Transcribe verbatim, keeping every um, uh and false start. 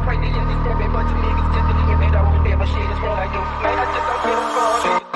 crazy in this step, but you niggas just deleting me, don't care, but shit is what I do. Man, I just don't give a fuck.